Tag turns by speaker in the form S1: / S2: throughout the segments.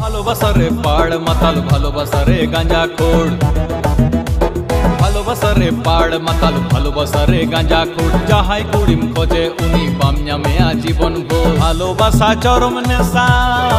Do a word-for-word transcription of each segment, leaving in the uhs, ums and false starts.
S1: ভালোবাসা রে পাড় মাতাল ভালোবাসা রে গাঁজা খোর ভালোবাসা রে পাড় মাতাল ভালোবাসা রে গাঁজা খোর যাহাই কুড়িম খোঁজে উনি বাম নামেয়া জীবন ভোর ভালোবাসা চরম নেশা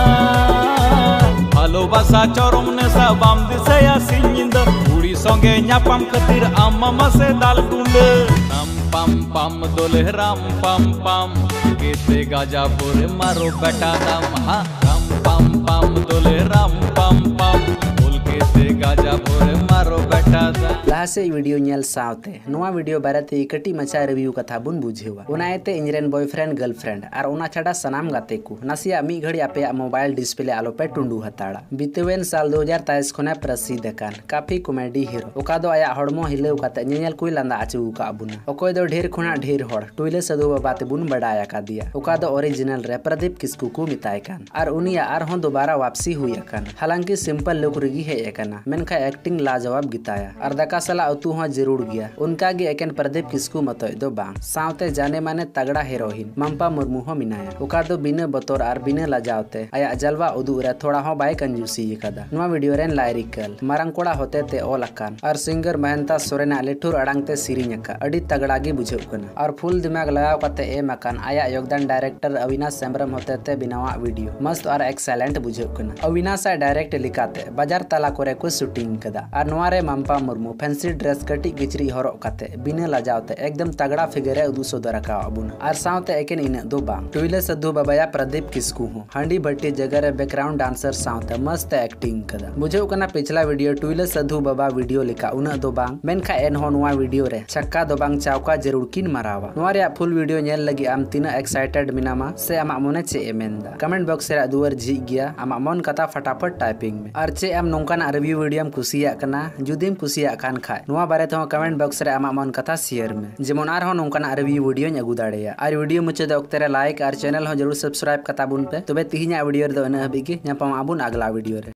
S1: ভালোবাসা চরম নেশা বাম দিশে আসি নিন্দা কুড়ি সঙ্গে ñapam খাতির আম্মা সে দাল গুন্ডে রাম পাম পাম দোলে রাম পাম পাম কেতে গাজা ভোরে মারো বেটা দাম হা রাম পাম পাম দোলে राम पाम पाम बोल के ते गाजा भोरे मारो बेटा दा
S2: लासे वीडियो नेल सावते नोवा वीडियो बारेते कटी मचा रिव्यू कथा बुन बुझेवा उनायते इंजरेन बॉयफ्रेंड गर्लफ्रेंड और उना छाड़ा सनाम गाते को नसिया मी घड़ी आपे मोबाइल डिस्प्ले आलो पे टुंडू हताड़ा बीतेवेन साल दो हज़ार तेईस खने प्रसिद्ध कान काफी कॉमेडी हीरो ओका दो आया हड़मो हिलेव काते नेल कोई लांदा आचू का बुना ओकोय दो ढेर खुना ढेर हड़ टुइले सदु बाते बुन बड़ाया का दिया ओका दो ओरिजिनल रे प्रदीप किस्कू को मिताय कान और उनिया आर हों दोबारा वापसी हुई अकन हालांकि सिंपल लुक रगी है एकना मेनखा एक्टिंग लाजवाब गिताया और दका सला अतु हो जरूर गया उनका गे एकन प्रदीप किस्कू मतोय दो बांग सावते जाने माने तगड़ा हीरोइन मम्पा मुर्मू हो मिनाया ओका दो बिना बतौर और बिना लजावते आया जलवा उदू रे थोड़ा हो बाय कंजूसी कदा नवा वीडियो रेन लायरिकल मारंग कोड़ा होते ते ओल अकन और सिंगर महंता सोरेना लेठुर अड़ांगते सिरिंग अका अडी तगड़ा गे बुझे कना और फुल दिमाग लगाव कते एम अकन आया योगदान डायरेक्टर अविनाश सेम्बरम होते ते बिनावा वीडियो मस्त और एक्सेलेंट बुझे कना अविनाश डायरेक्ट लिखाते बाजार तला करे को शूटिंग कदा और नवारे मम्पा मुर्मू फैंसी ड्रेस कटी किचरी हरो कते बिना लजावते एकदम तगड़ा फिगर उदू सदर का अबुन और सावते एकेन इन दो बा टुइले सदु बाबाया प्रदीप किस्कू हो हांडी भट्टी जगह रे बैकग्राउंड डांसर सावते मस्त एक्टिंग कदा बुझे कना पिछला वीडियो टुइले सदु बाबा वीडियो लिखा उना दो बांग मेनखा एन हो नवा वीडियो रे छक्का दो बांग चावका जरूर किन मारावा नवा रे फुल वीडियो नेल लगी आम तीना एक्साइटेड मिनामा से आमा मोने चे एमेंदा कमेंट बॉक्स रे दुवर जी गया आमा मन कथा फटाफट टाइपिंग में और चे आम नोंकाना रिव्यू वीडियो में कुसिया कना जुदीम कुसिया कान खाय नोवा बारे तो कमेंट बॉक्स रे आमा मन कथा शेयर में जेमन आर हो नोंकाना रिव्यू वीडियो अगू दाड़ेया और वीडियो मुचाद ऑक्ते रे लाइक और चैनल हो जरूर सब्सक्राइब कता बुन पे तबे तिहिना वीडियो रे दो एना हबी गे ᱧᱟᱯᱟᱢ ᱟᱵᱩᱱ अगला वीडियो रे।